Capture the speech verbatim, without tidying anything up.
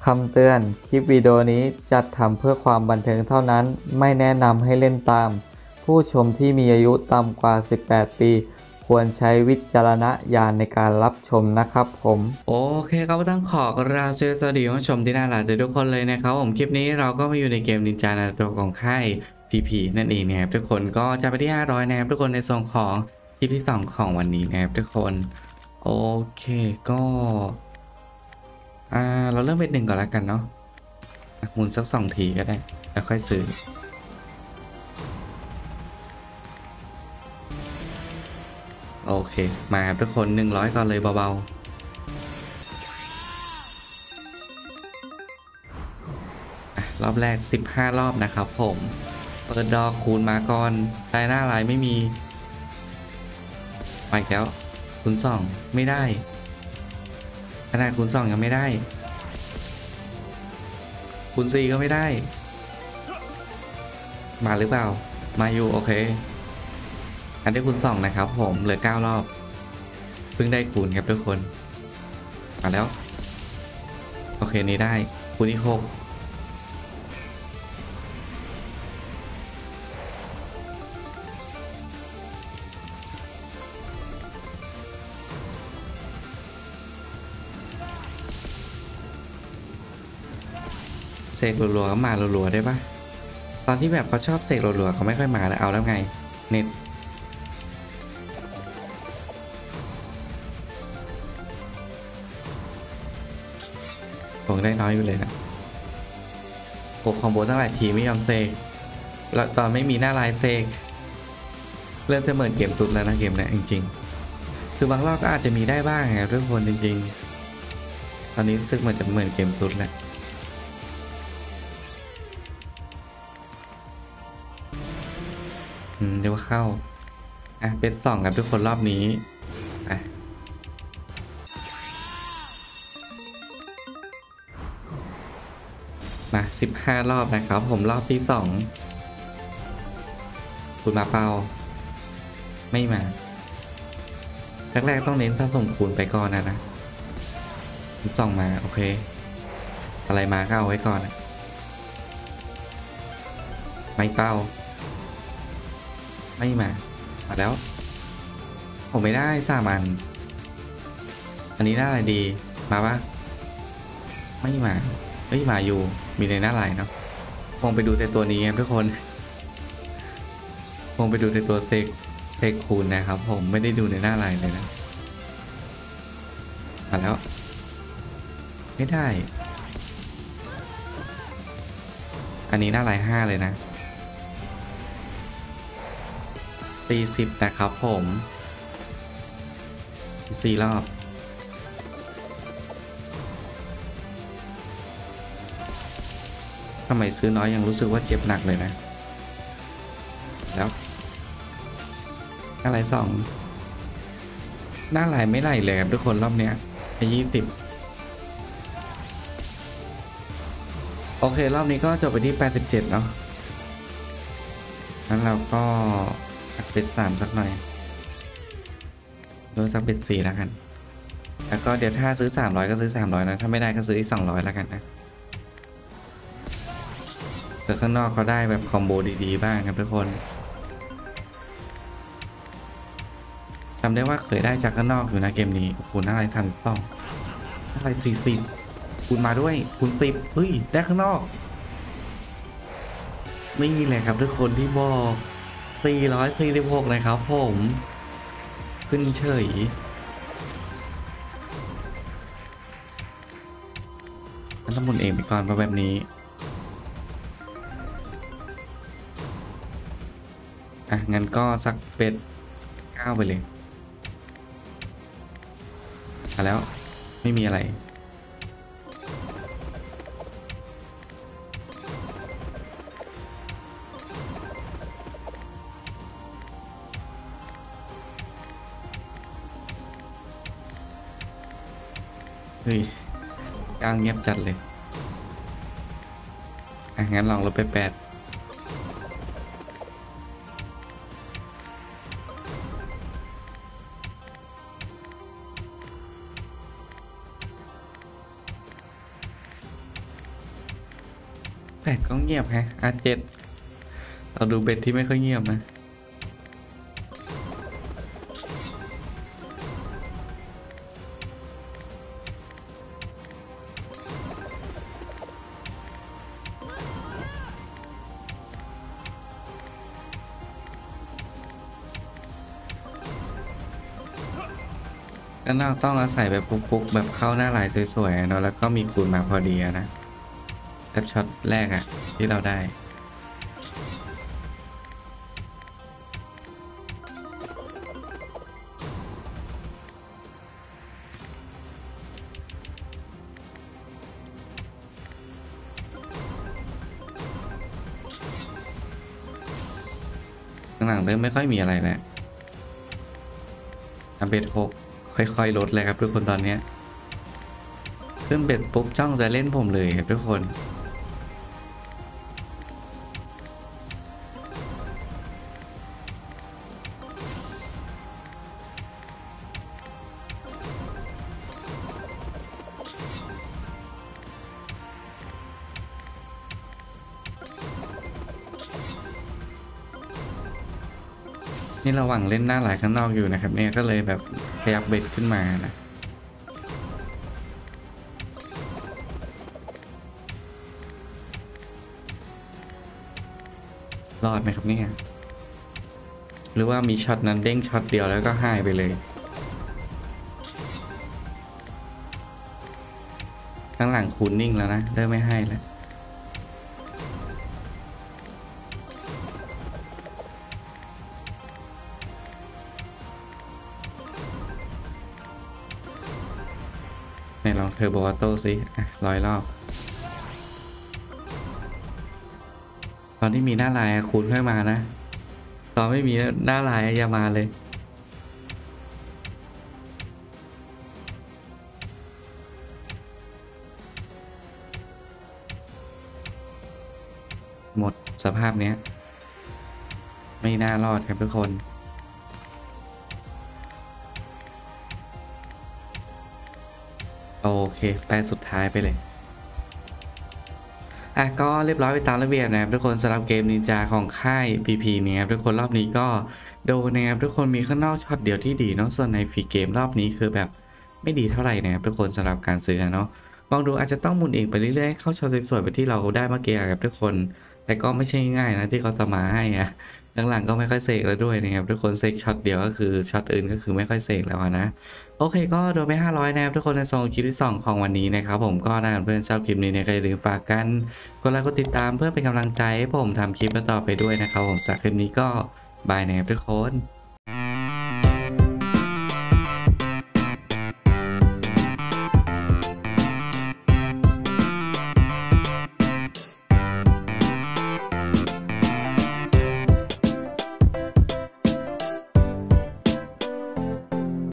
คำเตือนคลิปวิดีโอนี้จัดทำเพื่อความบันเทิงเท่านั้นไม่แนะนำให้เล่นตามผู้ชมที่มีอายุต่ำกว่าสิบแปดปีควรใช้วิจารณญาณในการรับชมนะครับผมโอเคครับต้องขอกราบสวัสดีผู้ชมที่น่ารักทุกคนเลยนะครับผมคลิปนี้เราก็มาอยู่ในเกมนินจานาโตของค่าย พี พี นั่นเองนะครับทุกคนก็จะไปที่ห้าร้อยนะครับทุกคนในส่วนของคลิปที่สองของวันนี้นะครับทุกคนโอเคก็อ่าเราเริ่มเป็นหนึ่งก่อนแล้วกันเนาะหมุนสักสองทีก็ได้แล้วค่อยซื้อโอเคมาครับทุกคนหนึ่งร้อยก่อนเลยเบาๆรอบแรกสิบห้ารอบนะครับผมเปิดดอกคูณมาก่อนได้หน้าลายไม่มีไปแล้วคูณสองไม่ได้ขนาดคูณสองยังไม่ได้คูณสี่ก็ไม่ได้มาหรือเปล่ามาอยู่โอเคอันได้คูณสองนะครับผมเหลือเก้ารอบเพิ่งได้คูณครับทุกคนมาแล้วโอเคนี้ได้คูณอีกหกเสกรัวๆก็มารัวๆได้ปะตอนที่แบบเขาชอบเสกรัวๆเขาไม่ค่อยมาแล้วเอาแล้วไงเน็ตผมได้น้อยอยู่เลยนะโอ้คอมโบตั้งหลายทีไม่ยอมเสกแล้วตอนไม่มีหน้าลายเสกเริ่มจะเหมือนเกมสุดแล้วนะเกมเนี้ยจริงๆคือบางรอบก็อาจจะมีได้บ้างครับทุกคนจริงๆตอนนี้รู้สึกเหมือนจะเหมือนเกมสุดแหละอืมเดี๋ยวว่าเข้าอ่ะเป็นสองกับทุกคนรอบนี้อ่ะมาสิบห้ารอบนะครับผมรอบที่สองคุณมาเปล่าไม่มาแรกๆต้องเน้นสะสมคูณไปก่อนนะนะคุณส่องมาโอเคอะไรมาก็เอาไว้ก่อนนะไม่เป้าไม่มามาแล้วผมไม่ได้สามันอันนี้หน้าอะไรดีมาปะไม่มาเฮ้ยมาอยู่มีในหน้าลายเนาะมองไปดูแต่ตัวนี้ครับทุกคนมองไปดูแต่ตัวเซกเซกคูณนะครับผมไม่ได้ดูในหน้าลายเลยนะมาแล้วไม่ได้อันนี้หน้าลายห้าเลยนะสี่สิบนะครับผมสี่รอบทำไมซื้อน้อยยังรู้สึกว่าเจ็บหนักเลยนะแล้วอะไรสองหน้าลายไม่ไหลเลยครับทุกคนรอบเนี้ยไอ้ยี่สิบโอเครอบนี้ก็จบไปที่แปดสิบเจ็ดเนาะงั้นเราก็อัดเป็นสามสักหน่อยโดยสักเป็นสี่แล้วกันแล้วก็เดี๋ยวถ้าซื้อสามร้อยก็ซื้อสามร้อยนะถ้าไม่ได้ก็ซื้ออีกสองร้อยแล้วกันนะเดี๋ยวข้างนอกเขาได้แบบคอมโบดีๆบ้างครับทุกคนจำได้ว่าเคยได้จากข้างนอกอยู่นะเกมนี้คูณอะไรทันต้องอะไรสี่สิบคูณมาด้วยคูณสิบเฮ้ยได้ข้างนอกไม่มีเลยครับทุกคนที่บอกสี่ร้อยสี่สิบหกเลยครับผมขึ้นเฉยมันต้องหมุนเองไปก่อนแบบนี้อ่ะงั้นก็สักเป็ดเก้าไปเลยมาแล้วไม่มีอะไรเฮ้ยกลางเงียบจัดเลยอ่ะงั้นลองลดไปแปดแปดก็เงียบฮะอาร์เจ็ดเราดูเบ็ดที่ไม่ค่อยเงียบนะก็น่าต้องอาศัยแบบปุ๊กๆแบบเข้าหน้าลายสวยๆเนาะแล้วก็มีคูณมาพอดีนะแทบช็อตแรกอะที่เราได้หลังๆเริ่มไม่ค่อยมีอะไรแหละอัปเดตหกค่อยๆลดเลยครับทุกคนตอนนี้ขึ้นเบ็ดปุ๊บจ้องจะเล่นผมเลยครับทุกคนนี่ระหว่างเล่นหน้าหลายข้างนอกอยู่นะครับเนี่ยก็เลยแบบขยับเบ็ดขึ้นมานะรอดไหมครับเนี่ยหรือว่ามีช็อตนั้นเด้งช็อตเดียวแล้วก็หายไปเลยข้างหลังคูนนิ่งแล้วนะเริ่มไม่ให้แล้วไหนลองเทอร์โบออโต้สิอ่ะร้อยรอบตอนที่มีหน้าลายคูณค่อยมานะตอนไม่มีหน้าลายอย่ามาเลยหมดสภาพเนี้ยไม่น่ารอดครับทุกคนโอเคไปสุดท้ายไปเลยอ่ะก็เรียบร้อยไปตามระเบียบนะครับทุกคนสำหรับเกมนินจาของค่าย พี พี เนี่ยครับทุกคนรอบนี้ก็โดนนะครับทุกคนมีข้างนอกช็อตเดียวที่ดีเนาะส่วนในฟรีเกมรอบนี้คือแบบไม่ดีเท่าไหร่นะครับทุกคนสำหรับการซื้อเนาะมองดูอาจจะต้องหมุนเองไปเรื่อยๆเข้าช็อตสวยๆไปที่เราได้เมื่อกี้ครับทุกคนแต่ก็ไม่ใช่ง่ายนะที่เขาจะมาให้อะหลังๆก็ไม่ค่อยเสกแล้วด้วยนะครับทุกคนเสกช็อตเดียวก็คือช็อตอื่นก็คือไม่ค่อยเสกแล้วนะโอเคก็โดนไปห้าร้อยนะครับทุกคนในซองคลิปที่สองของวันนี้นะครับผมก็ถ้าเพื่อนชอบคลิปนี้เนี่ยก็อย่าลืมฝากกันกดไลค์กดติดตามเพื่อเป็นกำลังใจให้ผมทำคลิปต่อไปด้วยนะครับผมสำหรับคลิปนี้ก็บายนะครับทุกคน